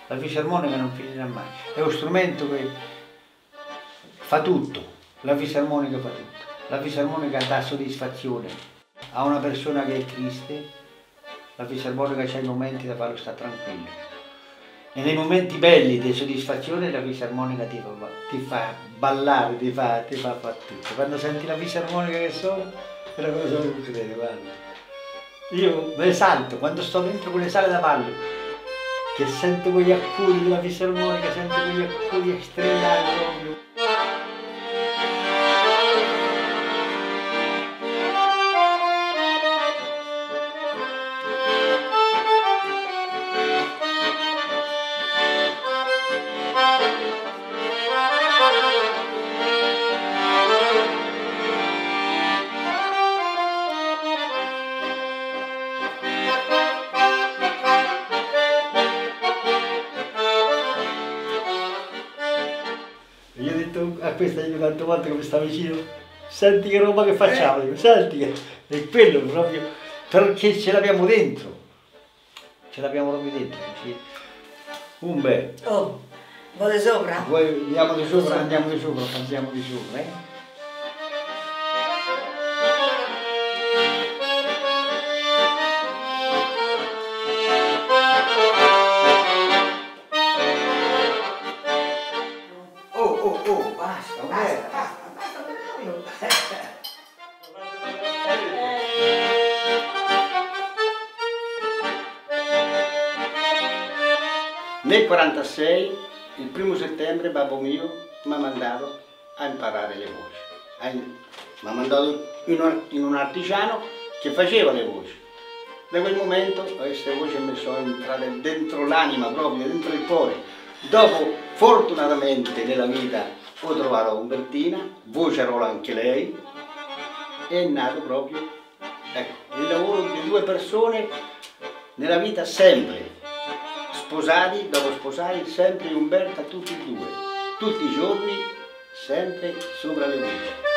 La fisarmonica non finirà mai, è uno strumento che fa tutto, la fisarmonica fa tutto. La fisarmonica dà soddisfazione a una persona che è triste, la fisarmonica c'ha i momenti da farlo stare tranquillo. E nei momenti belli di soddisfazione la fisarmonica ti fa ballare, ti fa fare tutto. Quando senti la fisarmonica che suona, è una cosa che non crede, guarda. Io me ne salto, quando sto dentro quelle sale da ballo, che sento quegli accudi della fisarmonica, sento quegli accudi strillare proprio. Io ho detto a questa io tante volte che mi sta vicino, senti che roba che facciamo, dico, senti che è quello proprio, perché ce l'abbiamo dentro, ce l'abbiamo proprio dentro. Umbe, Oh, vuole sopra? vuoi andiamo di sopra, andiamo di sopra, andiamo di sopra, eh? Oh, basta, Basta. Nel 1946, il 1° settembre, babbo mio mi ha mandato a imparare le voci. Mi ha mandato in un artigiano che faceva le voci. Da quel momento queste voci mi sono entrate dentro l'anima, proprio dentro il cuore. Dopo, fortunatamente, nella vita ho trovato Umbertina, vocerola anche lei, è nato proprio, ecco, il lavoro di due persone nella vita sempre. Sposati, dopo sposati, sempre Umberta tutti e due, tutti i giorni, sempre sopra le voci.